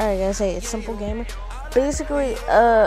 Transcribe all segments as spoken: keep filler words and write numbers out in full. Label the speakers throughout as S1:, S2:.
S1: Alright guys, hey, it's Simple Gamer. Basically, uh,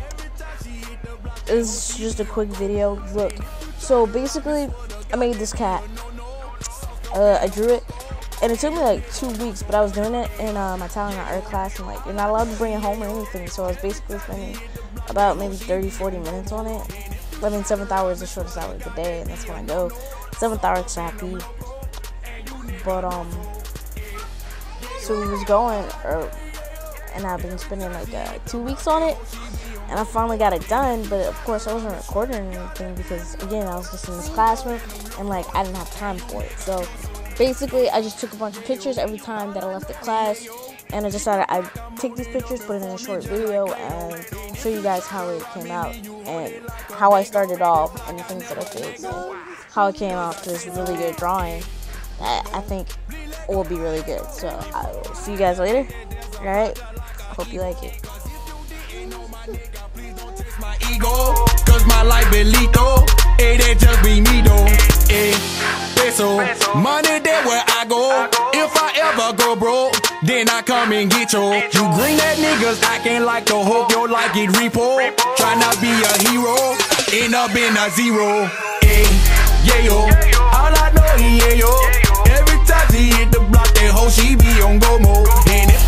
S1: it's just a quick video. Look, so basically, I made this cat. Uh, I drew it, and it took me like two weeks, but I was doing it in uh, my talent art class, and like, you're not allowed to bring it home or anything, so I was basically spending about maybe thirty, forty minutes on it. I mean, seventh hour is the shortest hour of the day, and that's when I go. seventh hour exactly. But, um, so we was going, or, and I've been spending like uh, two weeks on it, and I finally got it done, but of course I wasn't recording anything because, again, I was just in this classroom, and like, I didn't have time for it. So basically, I just took a bunch of pictures every time that I left the class, and I decided I'd take these pictures, put it in a short video, and show you guys how it came out, and how I started off, and the things that I fixed, and how it came out to this really good drawing that I think will be really good. So I will see you guys later. Alright, hope you like it.
S2: My ego, cause my life is lethal. It ain't just be me though. Eh, peso, money there where I go. If I ever go broke, then I come and get you. You green that niggas acting like the hope, yo like it repo. Tryna be a hero, end up in a zero. Eh, yeah yo, all I know he yeah yo. Every time she hit the block, that hoe she be on go mode. And if